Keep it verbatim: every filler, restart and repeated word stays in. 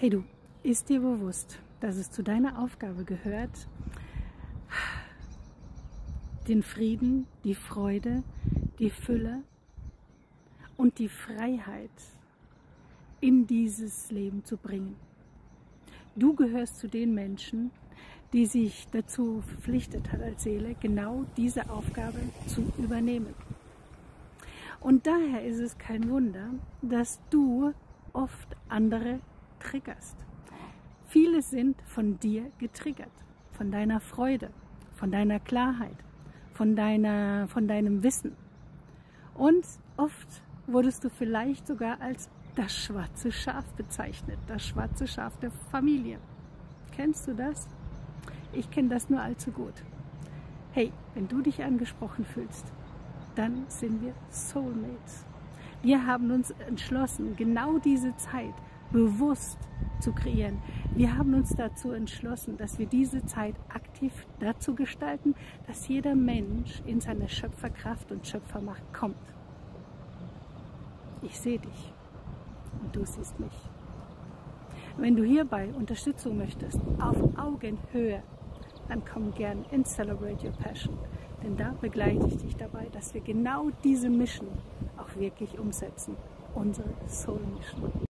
Hey du, ist dir bewusst, dass es zu deiner Aufgabe gehört, den Frieden, die Freude, die Fülle und die Freiheit in dieses Leben zu bringen? Du gehörst zu den Menschen, die sich dazu verpflichtet hat als Seele, genau diese Aufgabe zu übernehmen. Und daher ist es kein Wunder, dass du oft andere triggerst. Viele sind von dir getriggert, von deiner Freude, von deiner Klarheit, von, deiner, von deinem Wissen. Und oft wurdest du vielleicht sogar als das schwarze Schaf bezeichnet, das schwarze Schaf der Familie. Kennst du das? Ich kenne das nur allzu gut. Hey, wenn du dich angesprochen fühlst, dann sind wir Soulmates. Wir haben uns entschlossen, genau diese Zeit bewusst zu kreieren. Wir haben uns dazu entschlossen, dass wir diese Zeit aktiv dazu gestalten, dass jeder Mensch in seine Schöpferkraft und Schöpfermacht kommt. Ich sehe dich und du siehst mich. Wenn du hierbei Unterstützung möchtest, auf Augenhöhe, dann komm gern in Celebrate Your Passion. Denn da begleite ich dich dabei, dass wir genau diese Mission auch wirklich umsetzen. Unsere Soul Mission.